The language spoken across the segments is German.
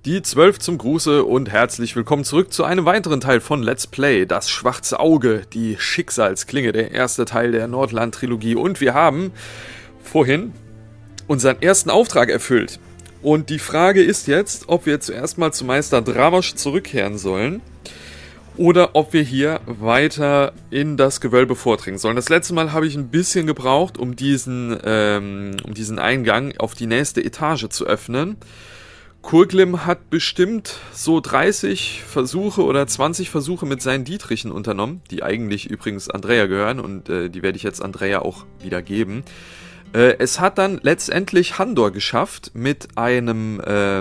Die 12 zum Gruße und herzlich willkommen zurück zu einem weiteren Teil von Let's Play, das schwarze Auge, die Schicksalsklinge, der erste Teil der Nordland-Trilogie. Und wir haben vorhin unseren ersten Auftrag erfüllt. Und die Frage ist jetzt, ob wir zuerst mal zu Meister Dramos zurückkehren sollen oder ob wir hier weiter in das Gewölbe vordringen sollen. Das letzte Mal habe ich ein bisschen gebraucht, um diesen Eingang auf die nächste Etage zu öffnen. Kurglim hat bestimmt so 30 Versuche oder 20 Versuche mit seinen Dietrichen unternommen, die eigentlich übrigens Andrea gehören und die werde ich jetzt Andrea auch wieder geben. Es hat dann letztendlich Handor geschafft mit einem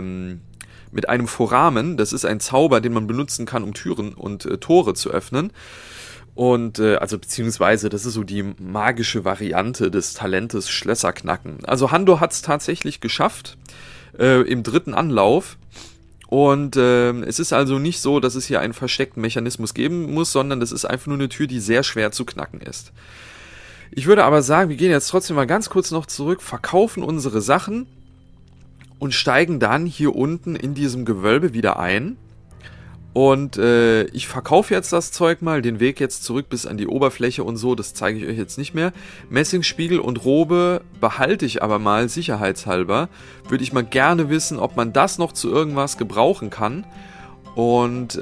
Foramen. Das ist ein Zauber, den man benutzen kann, um Türen und Tore zu öffnen. Und, beziehungsweise, das ist so die magische Variante des Talentes Schlösser knacken. Also Handor hat es tatsächlich geschafft. Im dritten Anlauf. Und es ist also nicht so, dass es hier einen versteckten Mechanismus geben muss, sondern das ist einfach nur eine Tür, die sehr schwer zu knacken ist. Ich würde aber sagen, wir gehen jetzt trotzdem mal ganz kurz noch zurück, verkaufen unsere Sachen und steigen dann hier unten in diesem Gewölbe wieder ein. Und ich verkaufe jetzt das Zeug mal, den Weg jetzt zurück bis an die Oberfläche und so, das zeige ich euch jetzt nicht mehr. Messingspiegel und Robe behalte ich aber mal sicherheitshalber. Würde ich mal gerne wissen, ob man das noch zu irgendwas gebrauchen kann. Und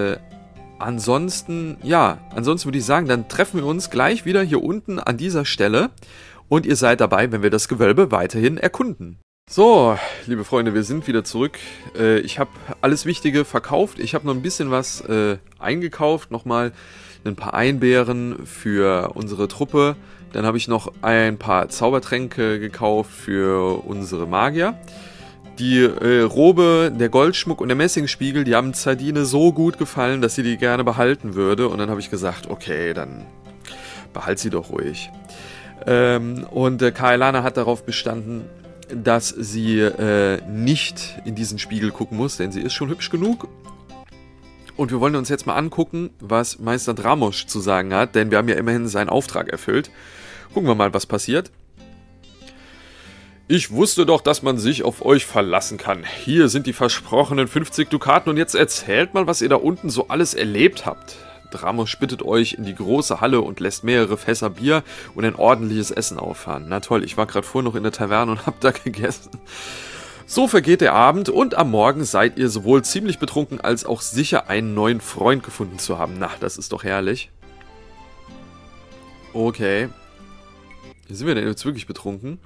ansonsten würde ich sagen, dann treffen wir uns gleich wieder hier unten an dieser Stelle. Und ihr seid dabei, wenn wir das Gewölbe weiterhin erkunden. So, liebe Freunde, wir sind wieder zurück. Ich habe alles Wichtige verkauft. Ich habe noch ein bisschen was eingekauft. Nochmal ein paar Einbeeren für unsere Truppe. Dann habe ich noch ein paar Zaubertränke gekauft für unsere Magier. Die Robe, der Goldschmuck und der Messingspiegel, die haben Zardine so gut gefallen, dass sie die gerne behalten würde. Und dann habe ich gesagt, okay, dann behalt sie doch ruhig. Kaelana hat darauf bestanden, dass sie nicht in diesen Spiegel gucken muss, denn sie ist schon hübsch genug. Und wir wollen uns jetzt mal angucken, was Meister Dramos zu sagen hat, denn wir haben ja immerhin seinen Auftrag erfüllt. Gucken wir mal, was passiert. Ich wusste doch, dass man sich auf euch verlassen kann. Hier sind die versprochenen 50 Dukaten und jetzt erzählt mal, was ihr da unten so alles erlebt habt. Dramos bittet euch in die große Halle und lässt mehrere Fässer Bier und ein ordentliches Essen auffahren. Na toll, ich war gerade vorhin noch in der Taverne und hab da gegessen. So vergeht der Abend und am Morgen seid ihr sowohl ziemlich betrunken als auch sicher einen neuen Freund gefunden zu haben. Na, das ist doch herrlich. Okay. Sind wir denn jetzt wirklich betrunken?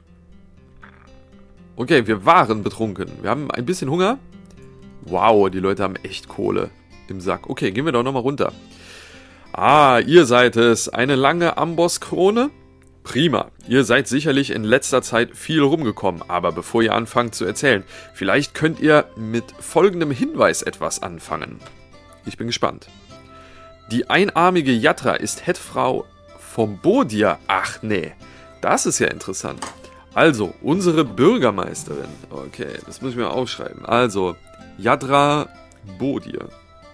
Okay, wir waren betrunken. Wir haben ein bisschen Hunger. Wow, die Leute haben echt Kohle im Sack. Okay, gehen wir doch nochmal runter. Ah, ihr seid es. Eine lange Ambosskrone? Prima. Ihr seid sicherlich in letzter Zeit viel rumgekommen, aber bevor ihr anfangt zu erzählen, vielleicht könnt ihr mit folgendem Hinweis etwas anfangen. Ich bin gespannt. Die einarmige Yatra ist Headfrau vom Bodir. Ach nee, das ist ja interessant. Also, unsere Bürgermeisterin. Okay, das muss ich mir aufschreiben. Also, Yatra Bodir.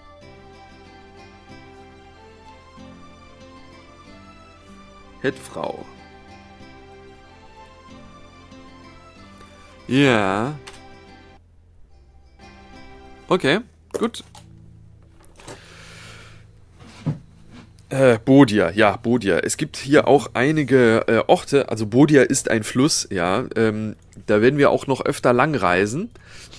Headfrau. Ja. Okay, gut. Bodir, ja, Bodir. Es gibt hier auch einige Orte, also Bodir ist ein Fluss, ja. Da werden wir auch noch öfter lang reisen.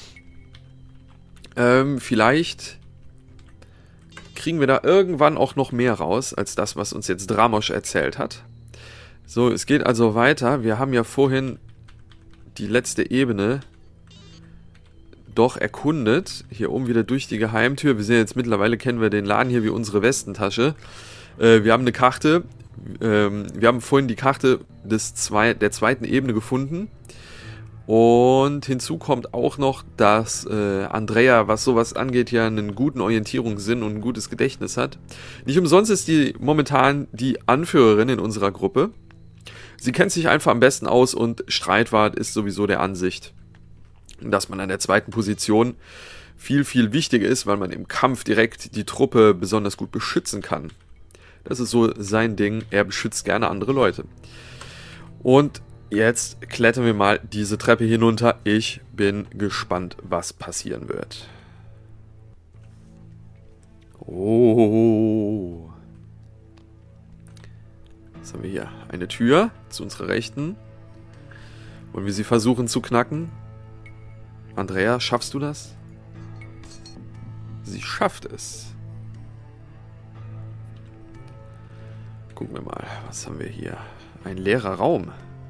Vielleicht kriegen wir da irgendwann auch noch mehr raus, als das, was uns jetzt Dramos erzählt hat. So, es geht also weiter. Wir haben ja vorhin die letzte Ebene doch erkundet. Hier oben wieder durch die Geheimtür. Wir sehen jetzt mittlerweile, kennen wir den Laden hier wie unsere Westentasche. Wir haben eine Karte. Wir haben vorhin die Karte der zweiten Ebene gefunden. Und hinzu kommt auch noch, dass Andrea, was sowas angeht, ja einen guten Orientierungssinn und ein gutes Gedächtnis hat. Nicht umsonst ist die momentan die Anführerin in unserer Gruppe. Sie kennt sich einfach am besten aus und Streitwart ist sowieso der Ansicht, dass man an der zweiten Position viel, viel wichtiger ist, weil man im Kampf direkt die Truppe besonders gut beschützen kann. Das ist so sein Ding, er beschützt gerne andere Leute. Und Jetzt klettern wir mal diese Treppe hinunter. Ich bin gespannt, was passieren wird. Oh. Was haben wir hier? Eine Tür zu unserer Rechten. Wollen wir sie versuchen zu knacken? Andrea, schaffst du das? Sie schafft es. Gucken wir mal, was haben wir hier? Ein leerer Raum.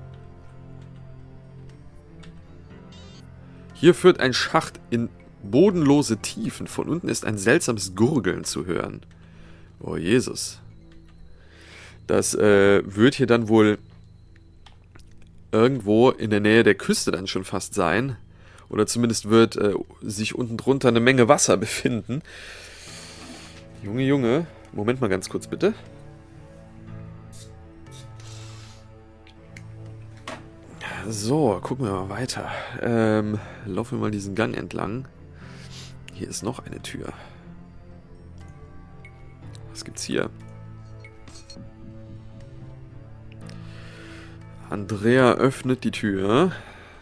Hier führt ein Schacht in bodenlose Tiefen. Von unten ist ein seltsames Gurgeln zu hören. Oh Jesus. Das wird hier dann wohl irgendwo in der Nähe der Küste dann schon fast sein. Oder zumindest wird sich unten drunter eine Menge Wasser befinden. Junge, Junge. Moment mal ganz kurz bitte. So, gucken wir mal weiter. Laufen wir mal diesen Gang entlang. Hier ist noch eine Tür. Was gibt's hier? Andrea öffnet die Tür.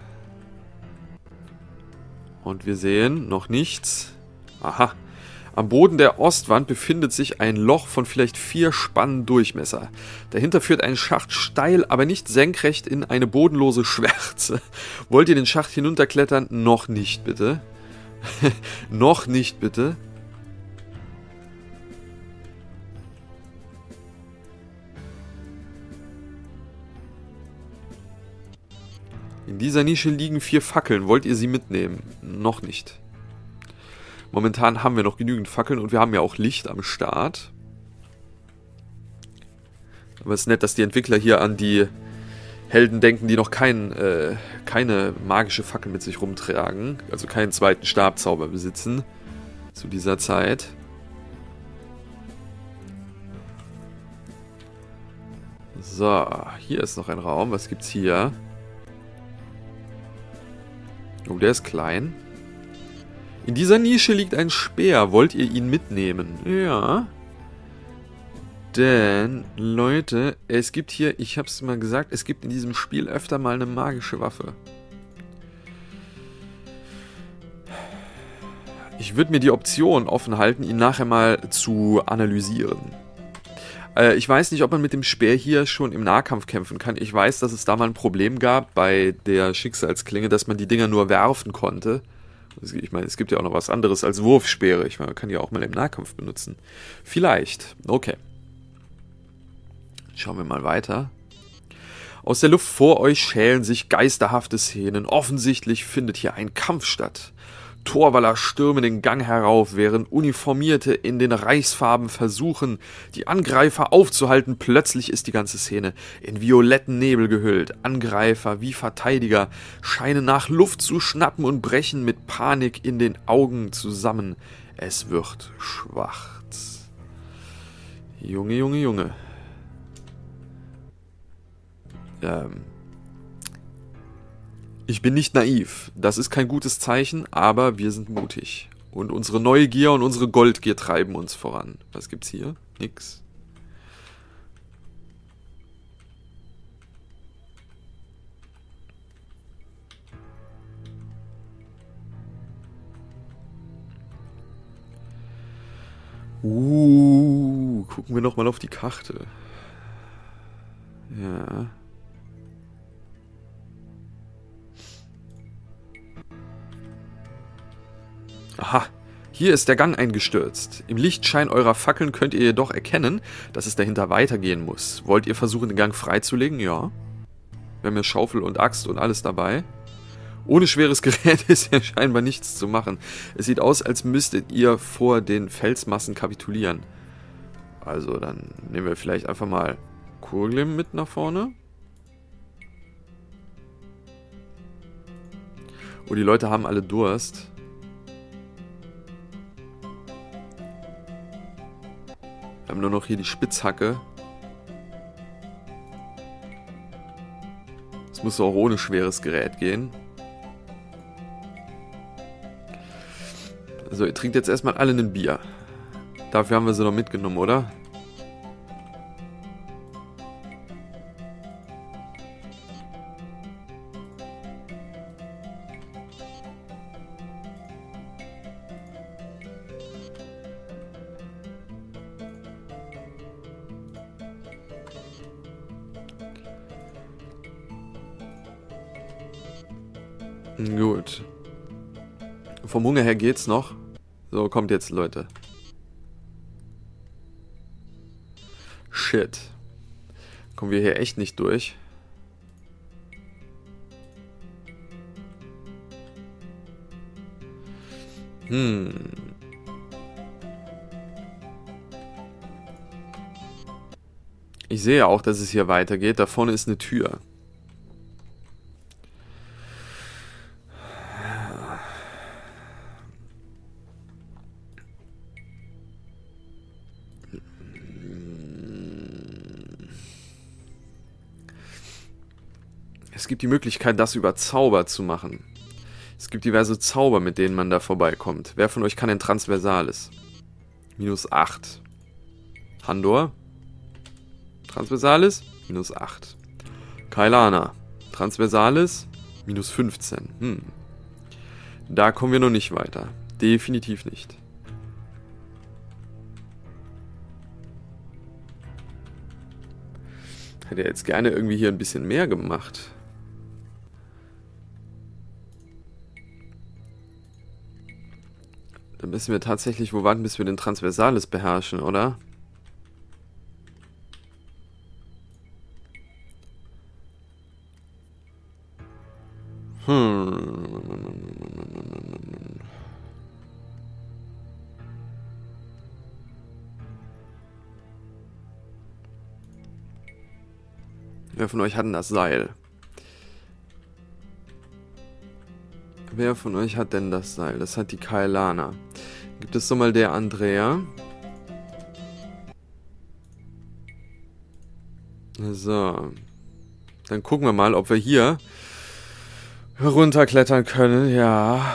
Und wir sehen noch nichts. Aha. Am Boden der Ostwand befindet sich ein Loch von vielleicht 4 Spannen Durchmesser. Dahinter führt ein Schacht steil, aber nicht senkrecht in eine bodenlose Schwärze. Wollt ihr den Schacht hinunterklettern? Noch nicht, bitte. Noch nicht, bitte. In dieser Nische liegen 4 Fackeln. Wollt ihr sie mitnehmen? Noch nicht. Momentan haben wir noch genügend Fackeln und wir haben ja auch Licht am Start. Aber es ist nett, dass die Entwickler hier an die Helden denken, die noch keine magische Fackel mit sich rumtragen. Also keinen zweiten Stabzauber besitzen zu dieser Zeit. So, hier ist noch ein Raum. Was gibt's hier? Oh, der ist klein. In dieser Nische liegt ein Speer. Wollt ihr ihn mitnehmen? Ja. Denn, Leute, es gibt hier, ich hab's mal gesagt, es gibt in diesem Spiel öfter mal eine magische Waffe. Ich würde mir die Option offen halten, ihn nachher mal zu analysieren. Ich weiß nicht, ob man mit dem Speer hier schon im Nahkampf kämpfen kann. Ich weiß, dass es da mal ein Problem gab bei der Schicksalsklinge, dass man die Dinger nur werfen konnte. Ich meine, es gibt ja auch noch was anderes als Wurfspeere. Ich meine, man kann die auch mal im Nahkampf benutzen. Vielleicht. Okay. Schauen wir mal weiter. Aus der Luft vor euch schälen sich geisterhafte Szenen. Offensichtlich findet hier ein Kampf statt. Torwaller stürmen den Gang herauf, während Uniformierte in den Reichsfarben versuchen, die Angreifer aufzuhalten. Plötzlich ist die ganze Szene in violetten Nebel gehüllt. Angreifer wie Verteidiger scheinen nach Luft zu schnappen und brechen mit Panik in den Augen zusammen. Es wird schwarz. Junge, Junge, Junge. Ich bin nicht naiv. Das ist kein gutes Zeichen, aber wir sind mutig. Und unsere Neugier und unsere Goldgier treiben uns voran. Was gibt's hier? Nix. Gucken wir nochmal auf die Karte. Ja. Aha, hier ist der Gang eingestürzt. Im Lichtschein eurer Fackeln könnt ihr jedoch erkennen, dass es dahinter weitergehen muss. Wollt ihr versuchen, den Gang freizulegen? Ja. Wir haben ja Schaufel und Axt und alles dabei. Ohne schweres Gerät ist ja scheinbar nichts zu machen. Es sieht aus, als müsstet ihr vor den Felsmassen kapitulieren. Also, dann nehmen wir vielleicht einfach mal Kurglim mit nach vorne. Oh, die Leute haben alle Durst. Wir haben nur noch hier die Spitzhacke. Es muss auch ohne schweres Gerät gehen. Also ihr trinkt jetzt erstmal alle ein Bier. Dafür haben wir sie noch mitgenommen, oder? Gut. Vom Hunger her geht's noch. So, kommt jetzt, Leute. Shit. Kommen wir hier echt nicht durch. Ich sehe auch, dass es hier weitergeht. Da vorne ist eine Tür. Es gibt die Möglichkeit, das über Zauber zu machen. Es gibt diverse Zauber, mit denen man da vorbeikommt. Wer von euch kann denn Transversales? -8. Handor? Transversales? -8. Kailana. Transversales? -15. Da kommen wir noch nicht weiter. Definitiv nicht. Hätte er jetzt gerne irgendwie hier ein bisschen mehr gemacht. Dann müssen wir tatsächlich wo warten, bis wir den Transversales beherrschen, oder? Wer von euch hat denn das Seil? Wer von euch hat denn das Seil? Das hat die Kailana. Gibt es doch mal der Andrea. So. Dann gucken wir mal, ob wir hier runterklettern können. Ja.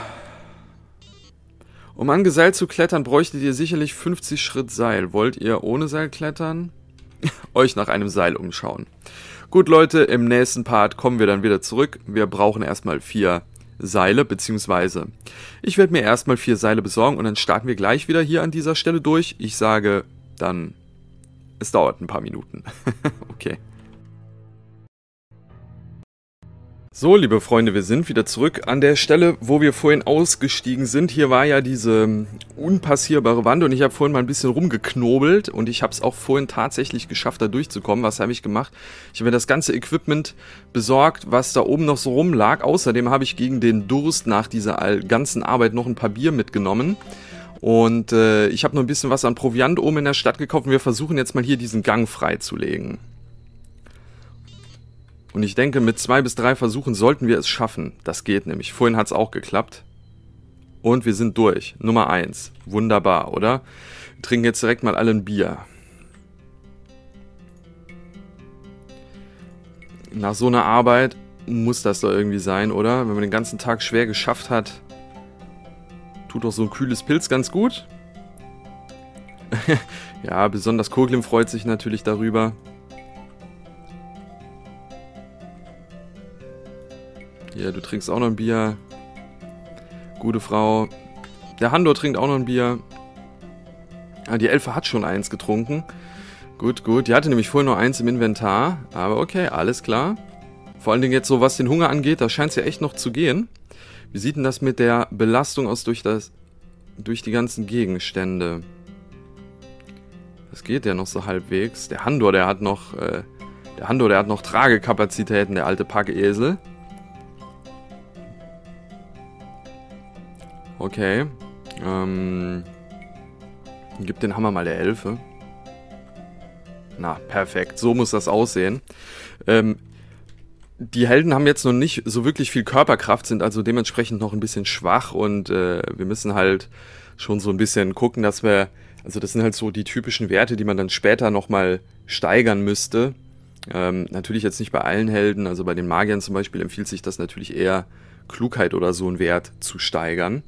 Um an Geseil zu klettern, bräuchtet ihr sicherlich 50 Schritt Seil. Wollt ihr ohne Seil klettern? Euch nach einem Seil umschauen. Gut, Leute, im nächsten Part kommen wir dann wieder zurück. Wir brauchen erstmal 4 Seile, beziehungsweise ich werde mir erstmal 4 Seile besorgen und dann starten wir gleich wieder hier an dieser Stelle durch. Ich sage dann, es dauert ein paar Minuten. Okay. So, liebe Freunde, wir sind wieder zurück an der Stelle, wo wir vorhin ausgestiegen sind. Hier war ja diese unpassierbare Wand und ich habe vorhin mal ein bisschen rumgeknobelt und ich habe es auch vorhin tatsächlich geschafft, da durchzukommen. Was habe ich gemacht? Ich habe mir das ganze Equipment besorgt, was da oben noch so rumlag. Außerdem habe ich gegen den Durst nach dieser ganzen Arbeit noch ein paar Bier mitgenommen. Und ich habe noch ein bisschen was an Proviant oben in der Stadt gekauft und wir versuchen jetzt mal hier diesen Gang freizulegen. Und ich denke, mit 2 bis 3 Versuchen sollten wir es schaffen. Das geht nämlich. Vorhin hat es auch geklappt. Und wir sind durch. Nummer 1. Wunderbar, oder? Wir trinken jetzt direkt mal alle ein Bier. Nach so einer Arbeit muss das doch irgendwie sein, oder? Wenn man den ganzen Tag schwer geschafft hat, tut doch so ein kühles Pilz ganz gut. Ja, besonders Koglin freut sich natürlich darüber. Hier, du trinkst auch noch ein Bier. Gute Frau. Der Handor trinkt auch noch ein Bier. Ah, die Elfe hat schon eins getrunken. Gut, gut. Die hatte nämlich vorhin noch eins im Inventar. Aber okay, alles klar. Vor allen Dingen jetzt so, was den Hunger angeht, da scheint es ja echt noch zu gehen. Wie sieht denn das mit der Belastung aus durch die ganzen Gegenstände? Das geht ja noch so halbwegs. Der Handor, der hat noch Tragekapazitäten, der alte Packesel. Okay. Gib den Hammer mal der Elfe. Na, perfekt. So muss das aussehen. Die Helden haben jetzt noch nicht so wirklich viel Körperkraft, sind also dementsprechend noch ein bisschen schwach und wir müssen halt schon so ein bisschen gucken, dass wir... Also das sind halt so die typischen Werte, die man dann später nochmal steigern müsste. Natürlich jetzt nicht bei allen Helden, also bei den Magiern zum Beispiel empfiehlt sich das natürlich eher, Klugheit oder so einen Wert zu steigern.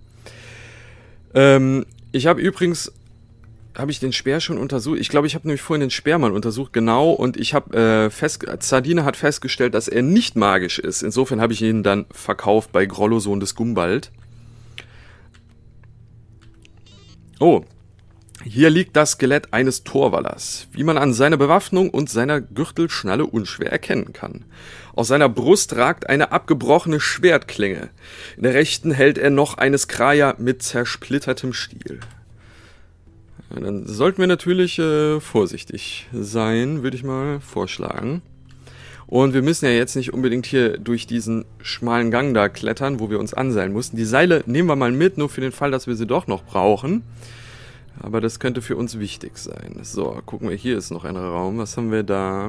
Ich habe übrigens, habe ich den Speer schon untersucht? Ich glaube, ich habe nämlich vorhin den Speer mal untersucht, genau, und ich habe Zardine hat festgestellt, dass er nicht magisch ist. Insofern habe ich ihn dann verkauft bei Grollo, Sohn des Gumbald. Oh, Hier liegt das Skelett eines Torwallers, wie man an seiner Bewaffnung und seiner Gürtelschnalle unschwer erkennen kann. Aus seiner Brust ragt eine abgebrochene Schwertklinge. In der rechten hält er noch eine Skraja mit zersplittertem Stiel. Ja, dann sollten wir natürlich vorsichtig sein, würde ich mal vorschlagen. Und wir müssen ja jetzt nicht unbedingt hier durch diesen schmalen Gang da klettern, wo wir uns anseilen mussten. Die Seile nehmen wir mal mit, nur für den Fall, dass wir sie doch noch brauchen. Aber das könnte für uns wichtig sein. So, gucken wir, hier ist noch ein Raum. Was haben wir da?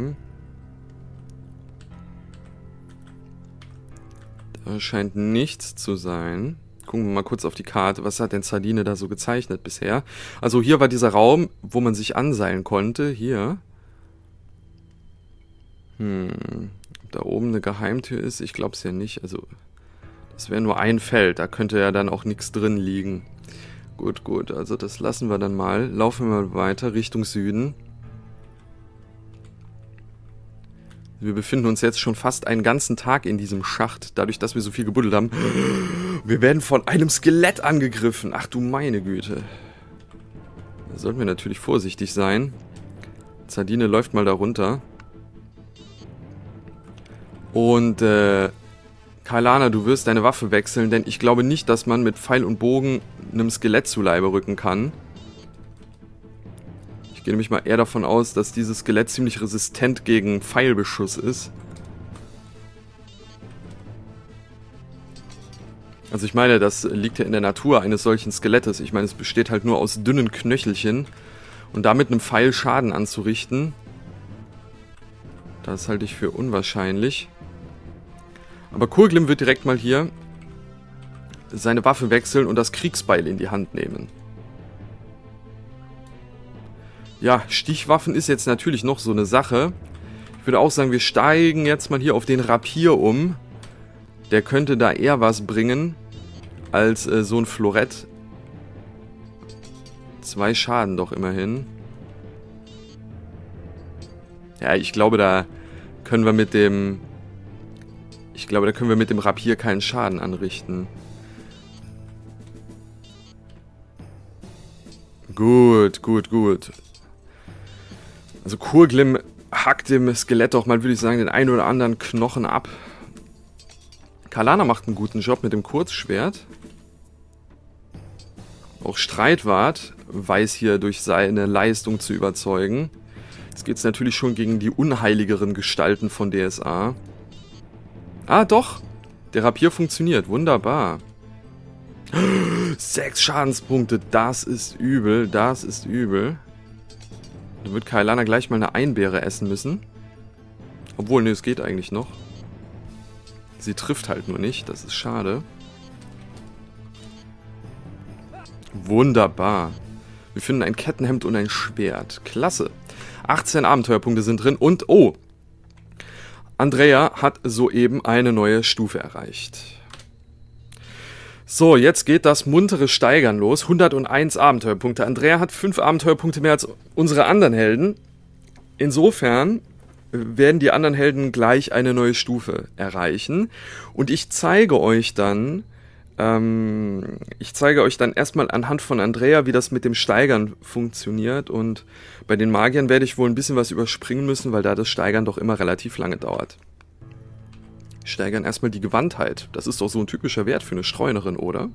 Da scheint nichts zu sein. Gucken wir mal kurz auf die Karte. Was hat denn Sardine da so gezeichnet bisher? Also hier war dieser Raum, wo man sich anseilen konnte. Hier. Ob da oben eine Geheimtür ist? Ich glaube es ja nicht. Also, das wäre nur ein Feld. Da könnte ja dann auch nichts drin liegen. Gut, gut. Also das lassen wir dann mal. Laufen wir mal weiter Richtung Süden. Wir befinden uns jetzt schon fast einen ganzen Tag in diesem Schacht, dadurch, dass wir so viel gebuddelt haben. Wir werden von einem Skelett angegriffen. Ach du meine Güte. Da sollten wir natürlich vorsichtig sein. Sardine läuft mal da runter. Und, Kailana, du wirst deine Waffe wechseln, denn ich glaube nicht, dass man mit Pfeil und Bogen einem Skelett zu Leibe rücken kann. Ich gehe nämlich mal eher davon aus, dass dieses Skelett ziemlich resistent gegen Pfeilbeschuss ist. Also ich meine, das liegt ja in der Natur eines solchen Skelettes. Ich meine, es besteht halt nur aus dünnen Knöchelchen. Und damit einem Pfeil Schaden anzurichten, das halte ich für unwahrscheinlich. Aber Kurglim wird direkt mal hier seine Waffe wechseln und das Kriegsbeil in die Hand nehmen. Ja, Stichwaffen ist jetzt natürlich noch so eine Sache. Ich würde auch sagen, wir steigen jetzt mal hier auf den Rapier um. Der könnte da eher was bringen als so ein Florett. 2 Schaden doch immerhin. Ja, ich glaube, da können wir mit dem... Ich glaube, da können wir mit dem Rapier keinen Schaden anrichten. Gut, gut, gut. Also Kurglim hackt dem Skelett doch mal, würde ich sagen, den einen oder anderen Knochen ab. Kailana macht einen guten Job mit dem Kurzschwert. Auch Streitwart weiß hier durch seine Leistung zu überzeugen. Jetzt geht es natürlich schon gegen die unheiligeren Gestalten von DSA. Ah, doch. Der Rapier funktioniert. Wunderbar. 6 Schadenspunkte. Das ist übel. Das ist übel. Dann wird Kailana gleich mal eine Einbeere essen müssen. Obwohl, ne, es geht eigentlich noch. Sie trifft halt nur nicht. Das ist schade. Wunderbar. Wir finden ein Kettenhemd und ein Schwert. Klasse. 18 Abenteuerpunkte sind drin. Und, oh, Andrea hat soeben eine neue Stufe erreicht. So, jetzt geht das muntere Steigern los. 101 Abenteuerpunkte. Andrea hat 5 Abenteuerpunkte mehr als unsere anderen Helden. Insofern werden die anderen Helden gleich eine neue Stufe erreichen. Und ich zeige euch dann erstmal anhand von Andrea, wie das mit dem Steigern funktioniert. Und bei den Magiern werde ich wohl ein bisschen was überspringen müssen, weil da das Steigern doch immer relativ lange dauert. Steigern erstmal die Gewandtheit. Das ist doch so ein typischer Wert für eine Streunerin, oder?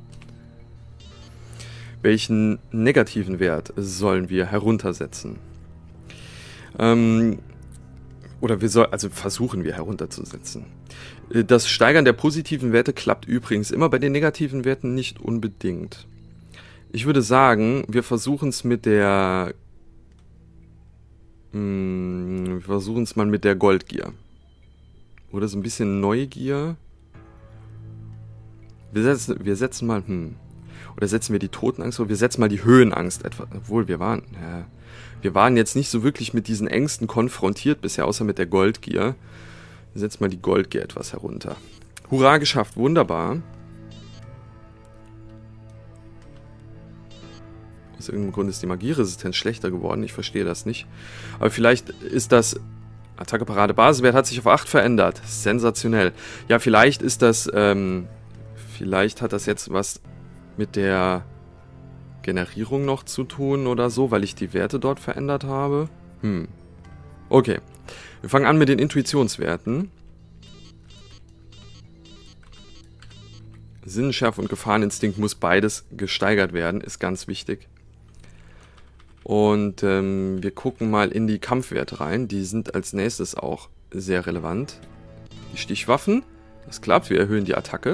Welchen negativen Wert sollen wir heruntersetzen? Also versuchen wir herunterzusetzen. Das Steigern der positiven Werte klappt übrigens immer, bei den negativen Werten nicht unbedingt. Ich würde sagen, wir versuchen es mit der... wir versuchen es mal mit der Goldgier. Oder so ein bisschen Neugier. Wir setzen mal... Oder setzen wir die Totenangst oder wir setzen mal die Höhenangst etwa. Obwohl, wir waren jetzt nicht so wirklich mit diesen Ängsten konfrontiert bisher, außer mit der Goldgier. Wir setzen mal die Goldgier etwas herunter. Hurra, geschafft. Wunderbar. Aus irgendeinem Grund ist die Magieresistenz schlechter geworden. Ich verstehe das nicht. Aber vielleicht ist das... Attacke, Parade, Basiswert hat sich auf 8 verändert. Sensationell. Ja, vielleicht ist das... vielleicht hat das jetzt was mit der Generierung noch zu tun oder so, weil ich die Werte dort verändert habe. Okay. Wir fangen an mit den Intuitionswerten. Sinnenschärfe und Gefahreninstinkt muss beides gesteigert werden, ist ganz wichtig. Und wir gucken mal in die Kampfwerte rein. Die sind als nächstes auch sehr relevant. Die Stichwaffen, das klappt, wir erhöhen die Attacke.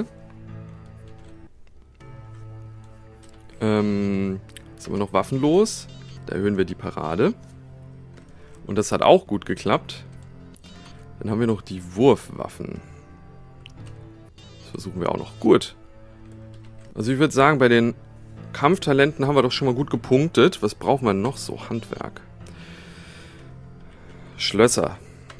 Jetzt haben wir noch waffenlos. Da erhöhen wir die Parade. Und das hat auch gut geklappt. Dann haben wir noch die Wurfwaffen. Das versuchen wir auch noch. Gut. Also ich würde sagen, bei den Kampftalenten haben wir doch schon mal gut gepunktet. Was brauchen wir noch so? Handwerk. Schlösser.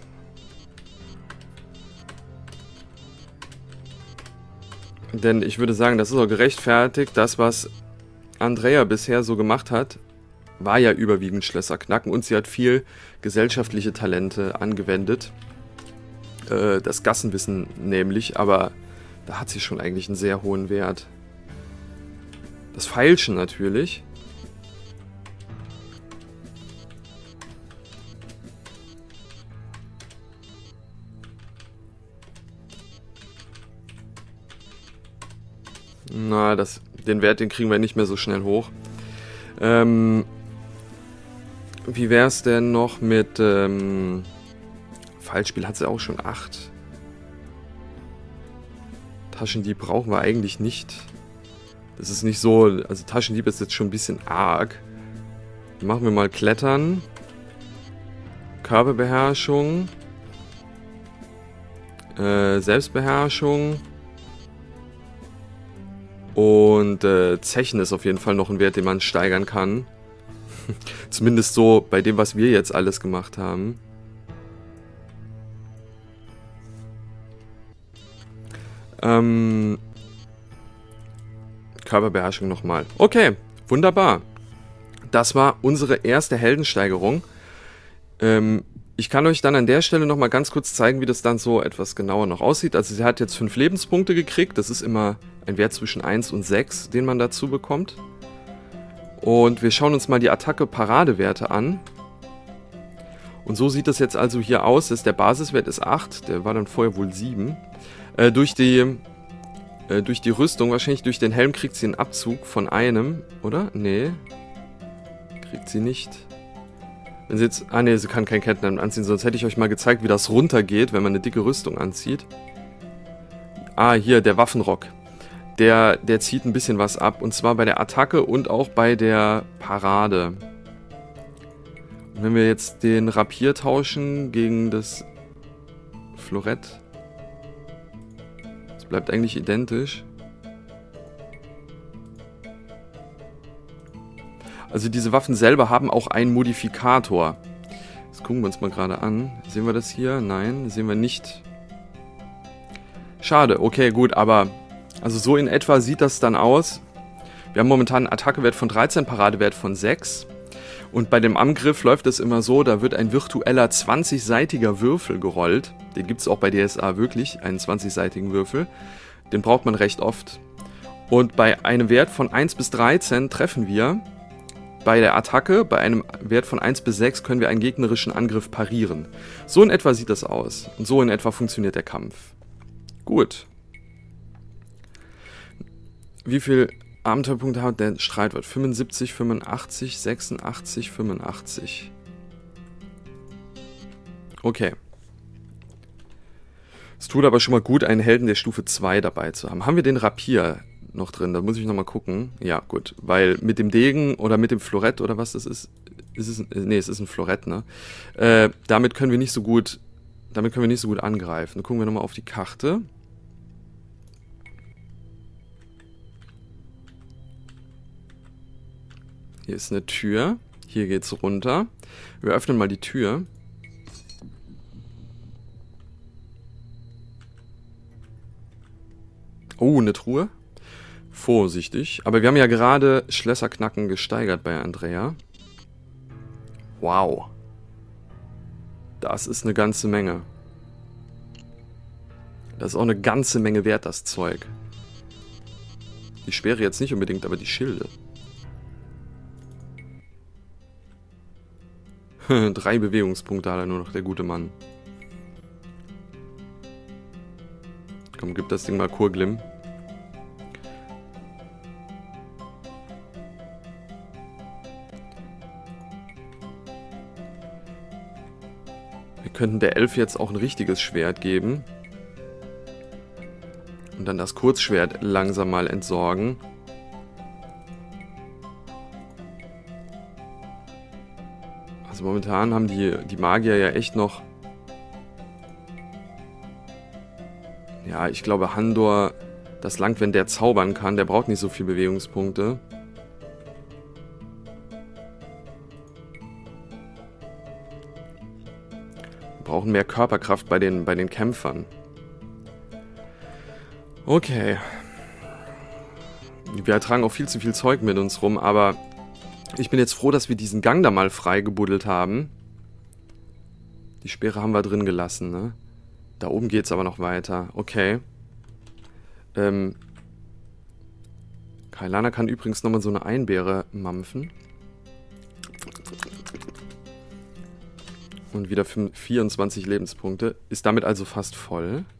Denn ich würde sagen, das ist auch gerechtfertigt. Das, was Andrea bisher so gemacht hat, war ja überwiegend Schlösser knacken. Und sie hat viel gesellschaftliche Talente angewendet. Das Gassenwissen nämlich, aber da hat sie schon eigentlich einen sehr hohen Wert. Das Feilschen natürlich. Na, den Wert, den kriegen wir nicht mehr so schnell hoch. Wie wäre es denn noch mit Fallspiel hat sie auch schon 8. Taschendieb brauchen wir eigentlich nicht. Das ist nicht so, also Taschendieb ist jetzt schon ein bisschen arg. Machen wir mal Klettern. Körperbeherrschung. Selbstbeherrschung. Und Zechen ist auf jeden Fall noch ein Wert, den man steigern kann. Zumindest so bei dem, was wir jetzt alles gemacht haben. Körperbeherrschung nochmal. Okay, wunderbar. Das war unsere erste Heldensteigerung. Ich kann euch dann an der Stelle nochmal ganz kurz zeigen, wie das dann so etwas genauer noch aussieht. Also sie hat jetzt 5 Lebenspunkte gekriegt. Das ist immer ein Wert zwischen 1 und 6, den man dazu bekommt. Und wir schauen uns mal die Attacke-Paradewerte an. Und so sieht das jetzt also hier aus. Der Basiswert ist 8, der war dann vorher wohl 7. Durch die Rüstung, wahrscheinlich durch den Helm, kriegt sie einen Abzug von einem, oder? Nee. Kriegt sie nicht. Wenn sie jetzt... Ah, nee, sie kann kein Kettenhemd anziehen, sonst hätte ich euch mal gezeigt, wie das runtergeht, wenn man eine dicke Rüstung anzieht. Ah, hier, der Waffenrock. Der zieht ein bisschen was ab, und zwar bei der Attacke und auch bei der Parade. Und wenn wir jetzt den Rapier tauschen gegen das Florett... Bleibt eigentlich identisch. Also diese Waffen selber haben auch einen Modifikator. Das gucken wir uns mal gerade an. Sehen wir das hier? Nein, sehen wir nicht. Schade, okay, gut, aber also so in etwa sieht das dann aus. Wir haben momentan einen Attackewert von 13, Paradewert von 6. Und bei dem Angriff läuft es immer so, da wird ein virtueller 20-seitiger Würfel gerollt. Den gibt es auch bei DSA wirklich, einen 20-seitigen Würfel. Den braucht man recht oft. Und bei einem Wert von 1 bis 13 treffen wir bei der Attacke. Bei einem Wert von 1 bis 6 können wir einen gegnerischen Angriff parieren. So in etwa sieht das aus. Und so in etwa funktioniert der Kampf. Gut. Wie viel Abenteuerpunkte hat der Streitwort? 75, 85, 86, 85. Okay. Es tut aber schon mal gut, einen Helden der Stufe 2 dabei zu haben. Haben wir den Rapier noch drin? Da muss ich nochmal gucken. Ja, gut. Weil mit dem Degen oder mit dem Florett oder was das ist, nee, es ist ein Florett, ne? Damit können wir nicht so gut angreifen. Gucken wir nochmal auf die Karte. Hier ist eine Tür. Hier geht's runter. Wir öffnen mal die Tür. Oh, eine Truhe. Vorsichtig. Aber wir haben ja gerade Schlösserknacken gesteigert bei Andrea. Wow. Das ist eine ganze Menge. Das ist auch eine ganze Menge wert, das Zeug. Die Speere jetzt nicht unbedingt, aber die Schilde. 3 Bewegungspunkte hat er nur noch, der gute Mann. Komm, gib das Ding mal Kurglim. Wir könnten der Elf jetzt auch ein richtiges Schwert geben. Und dann das Kurzschwert langsam mal entsorgen. Also momentan haben die Magier ja echt noch... Ja, ich glaube Handor, das langt, wenn der zaubern kann. Der braucht nicht so viele Bewegungspunkte. Wir brauchen mehr Körperkraft bei den Kämpfern. Okay. Wir tragen auch viel zu viel Zeug mit uns rum, aber ich bin jetzt froh, dass wir diesen Gang da mal frei gebuddelt haben. Die Speere haben wir drin gelassen, ne? Da oben geht's aber noch weiter. Okay. Kailana kann übrigens nochmal so eine Einbeere mampfen. Und wieder 24 Lebenspunkte. Ist damit also fast voll.